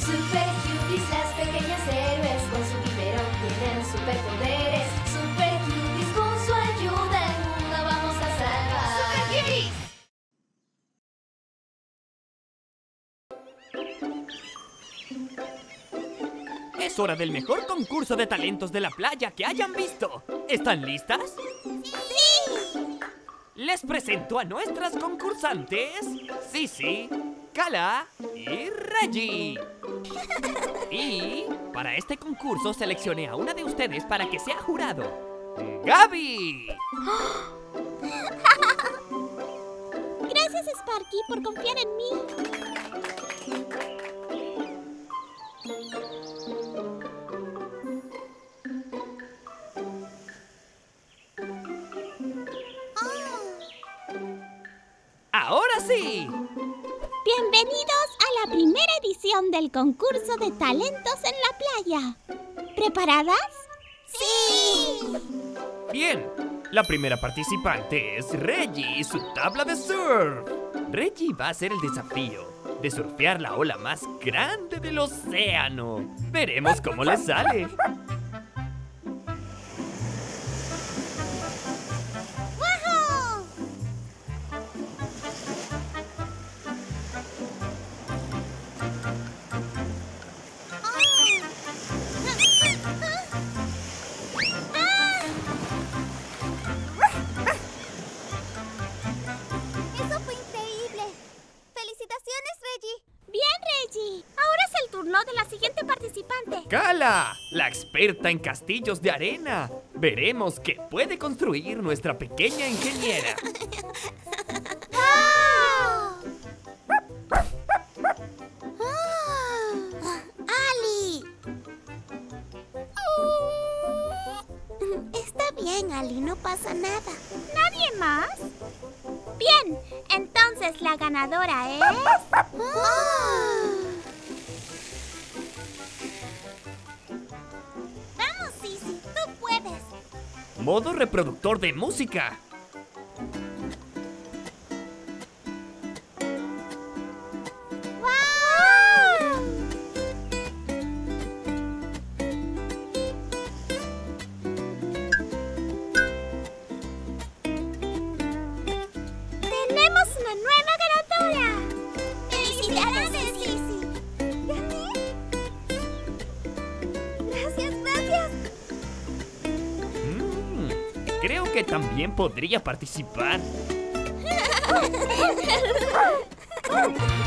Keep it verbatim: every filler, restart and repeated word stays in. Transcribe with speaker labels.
Speaker 1: Super Cuties, las pequeñas héroes, con su biberón tienen superpoderes. Super Cuties, con su ayuda el mundo vamos a salvar. Super Cuties.
Speaker 2: Es hora del mejor concurso de talentos de la playa que hayan visto. ¿Están listas?
Speaker 3: ¡Sí!
Speaker 2: Les presento a nuestras concursantes, Sisi, Kala y Reggie. Y para este concurso seleccioné a una de ustedes para que sea jurado. ¡Gaby!
Speaker 3: Gracias, Sparky, por confiar en mí.
Speaker 2: ¡Ahora sí!
Speaker 3: Bienvenidos a la primera edición del concurso de talentos en la playa. ¿Preparadas? ¡Sí!
Speaker 2: Bien, la primera participante es Reggie y su tabla de surf. Reggie va a hacer el desafío de surfear la ola más grande del océano. Veremos cómo le sale.
Speaker 3: ¡Wahoo! ¡Eso fue increíble! ¡Felicitaciones, Reggie! ¡Bien, Reggie! Ahora es el turno de la siguiente participante.
Speaker 2: ¡Kala! La experta en castillos de arena. Veremos qué puede construir nuestra pequeña ingeniera.
Speaker 3: ¡Ah! ¡Ali! Está bien, Ali, no pasa nada. ¿Nadie más? Bien, entonces la ganadora es... Vamos, Sisi, tú puedes.
Speaker 2: Modo reproductor de música.
Speaker 3: ¡Wow! ¡Tenemos una nueva ganadora! ¡Felicidades, Sisi! ¿Gané? Gracias, gracias.
Speaker 2: Mm, creo que también podría participar.